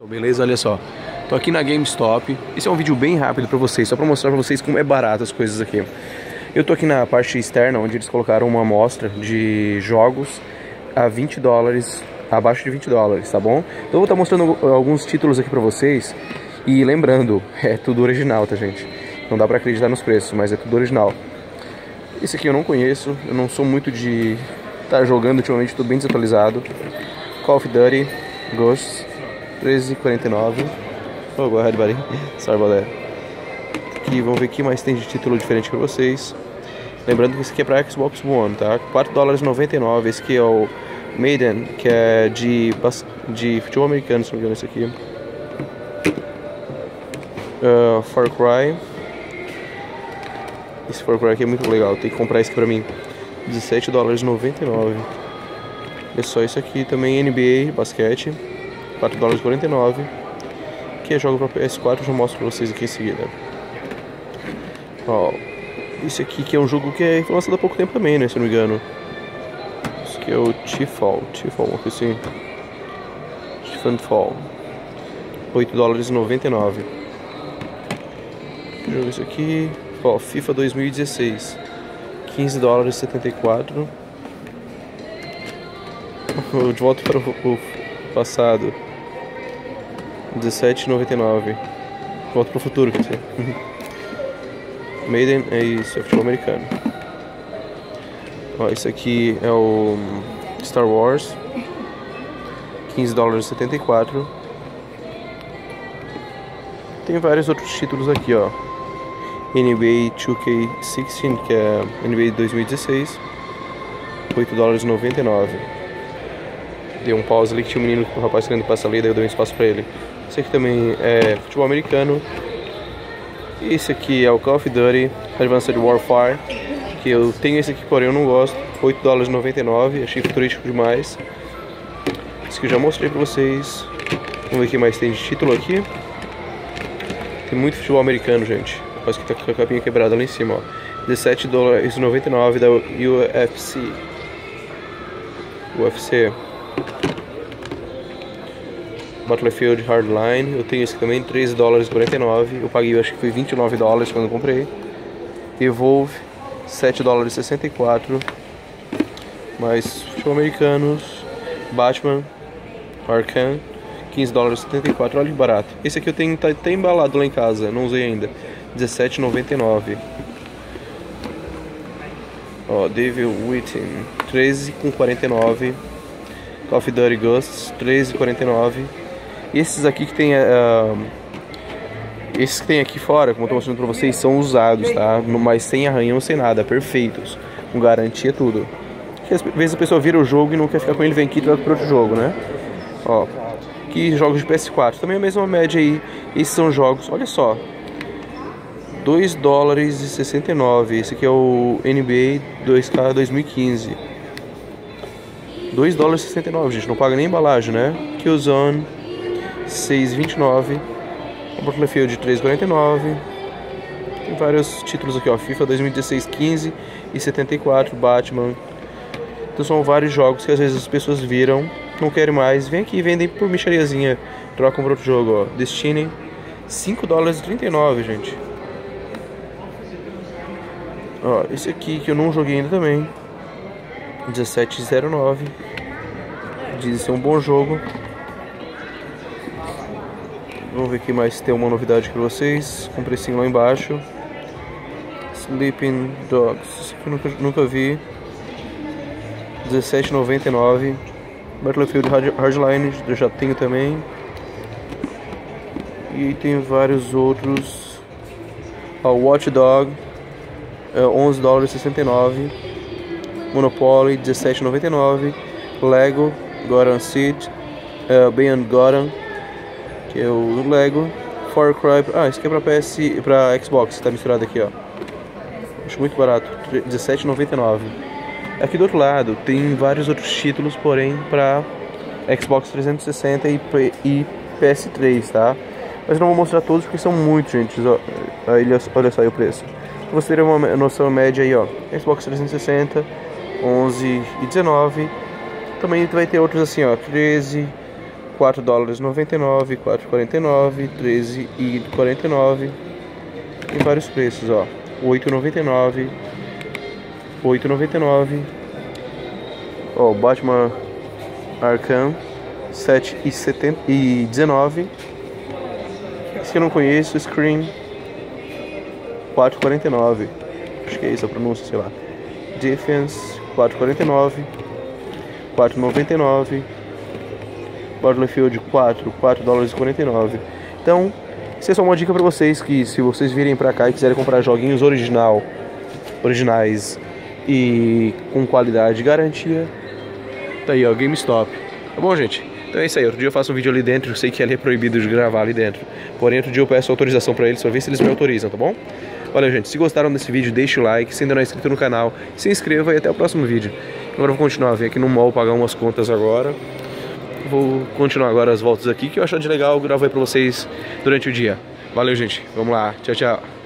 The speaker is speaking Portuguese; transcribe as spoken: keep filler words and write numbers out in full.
Beleza, olha só, tô aqui na GameStop. Esse é um vídeo bem rápido pra vocês, só pra mostrar pra vocês como é barato as coisas aqui. Eu tô aqui na parte externa, onde eles colocaram uma amostra de jogos a vinte dólares, abaixo de vinte dólares, tá bom? Então eu vou estar mostrando alguns títulos aqui pra vocês. E lembrando, é tudo original, tá, gente? Não dá pra acreditar nos preços, mas é tudo original. Esse aqui eu não conheço, eu não sou muito de estar jogando ultimamente, tô bem desatualizado. Call of Duty Ghosts, treze e quarenta e nove. Oh, go ahead, buddy. Sorry about that. Aqui, vamos ver o que mais tem de título diferente pra vocês. Lembrando que esse aqui é pra Xbox One, tá? quatro dólares e noventa e nove. Esse aqui é o Maiden, que é de, de futebol americano, se não me engano, esse aqui. Uh, Far Cry. Esse Far Cry aqui é muito legal, tem que comprar esse aqui pra mim. dezessete dólares e noventa e nove. É só isso aqui também, N B A, basquete. quatro dólares e quarenta e nove. Que é jogo pra P S quatro, eu já mostro pra vocês aqui em seguida. Ó, esse aqui que é um jogo que é lançado há pouco tempo também, né, se eu não me engano. Esse aqui é o Titanfall, Titanfall, uma coisa assim. Titanfall. oito dólares e noventa e nove. Que jogo é esse aqui? Ó, FIFA dois mil e dezesseis. quinze dólares e setenta e quatro. De volta para o passado. dezessete e noventa e nove. Volta para o futuro, quer dizer. Maiden é isso, é futebol americano. Ó, esse aqui é o Star Wars. quinze dólares e setenta e quatro. Tem vários outros títulos aqui, ó. N B A dois K dezesseis, que é N B A dois mil e dezesseis. oito dólares e noventa e nove. Dei um pause ali que tinha um menino, um rapaz querendo passar ali, daí eu dei um espaço pra ele. Esse aqui também é futebol americano. Esse aqui é o Call of Duty Advanced Warfare, que eu tenho esse aqui, porém eu não gosto. oito dólares e noventa e nove, achei futurístico demais. Esse aqui eu já mostrei pra vocês. Vamos ver o que mais tem de título aqui. Tem muito futebol americano, gente. Quase que tá com a capinha quebrada lá em cima, ó. dezessete dólares e noventa e nove da U F C. U F C. Battlefield Hardline. Eu tenho esse aqui também, treze dólares e quarenta e nove. Eu paguei, eu acho que foi vinte e nove dólares quando eu comprei. Evolve, sete dólares e sessenta e quatro. Mais futebol americanos. Batman Arkham, quinze dólares e setenta e quatro. Olha que barato. Esse aqui eu tenho, tá até embalado lá em casa, não usei ainda. dezessete e noventa e nove. Ó, Devil Within, treze e quarenta e nove. Call of Duty Ghosts, treze e quarenta e nove. Esses aqui que tem uh, esses que tem aqui fora, como eu tô mostrando pra vocês, são usados, tá? Mas sem arranhão, sem nada, perfeitos, com garantia, tudo. Porque às vezes a pessoa vira o jogo e não quer ficar com ele, vem aqui e troca pro outro jogo, né? Ó, aqui jogos de P S quatro, também a mesma média aí. Esses são jogos, olha só, dois dólares e sessenta e nove. Esse aqui é o N B A dois K dois mil e quinze. dois dólares e sessenta e nove, gente, não paga nem embalagem, né? Killzone, seis e vinte e nove. Battlefield, três e quarenta e nove. Tem vários títulos aqui, ó. FIFA dois mil e dezesseis, quinze e setenta e quatro. Batman. Então são vários jogos que às vezes as pessoas viram, não querem mais, vem aqui e vendem por mixeriazinha, trocam por outro jogo, ó. Destiny, cinco dólares e trinta e nove, gente. Ó, esse aqui que eu não joguei ainda também, dezessete e zero nove. Diz ser um bom jogo. Vamos ver aqui mais se tem uma novidade para vocês. Com precinho lá embaixo. Sleeping Dogs, esse aqui eu nunca, nunca vi. dezessete e noventa e nove. Battlefield Hardline, eu já tenho também. E tem vários outros. Ó, Watch Dog, onze dólares e sessenta e nove. Monopoly, dezessete e noventa e nove. Lego Gotham City, uh, Beyond Gotham, que é o Lego. Far Cry, ah, esse aqui é pra P S, pra Xbox, tá misturado aqui, ó. Acho muito barato, dezessete e noventa e nove. Aqui do outro lado tem vários outros títulos, porém pra Xbox trezentos e sessenta e, e P S três, tá? Mas não vou mostrar todos porque são muitos, gente. Olha, olha só aí o preço. Pra você ter uma noção média aí, ó. Xbox trezentos e sessenta, onze e dezenove. Também vai ter outros assim, ó, treze, quatro dólares e noventa e nove, quatro e quarenta e nove, treze e quarenta e nove. Tem vários preços, ó. oito e noventa e nove, oito e noventa e nove. Ó, o Batman Arkham sete e dezenove. Esse que eu não conheço, Scream quatro e quarenta e nove. Acho que é isso a pronúncia, sei lá. Defense quatro e quarenta e nove, quatro e noventa e nove. Battlefield quatro, quatro dólares e quarenta e nove. Então, isso é só uma dica pra vocês, que se vocês virem pra cá e quiserem comprar joguinhos original, originais e com qualidade e garantia, tá aí, ó, GameStop. Tá bom, gente? Então é isso aí. Outro dia eu faço um vídeo ali dentro. Eu sei que ali é proibido de gravar ali dentro, porém outro dia eu peço autorização pra eles, pra ver se eles me autorizam, tá bom? Valeu, gente. Se gostaram desse vídeo, deixa o like. Se ainda não é inscrito no canal, se inscreva e até o próximo vídeo. Agora eu vou continuar, vim aqui no mall pagar umas contas agora. Vou continuar agora as voltas aqui, que eu achar de legal, eu gravo aí pra vocês durante o dia. Valeu, gente. Vamos lá. Tchau, tchau.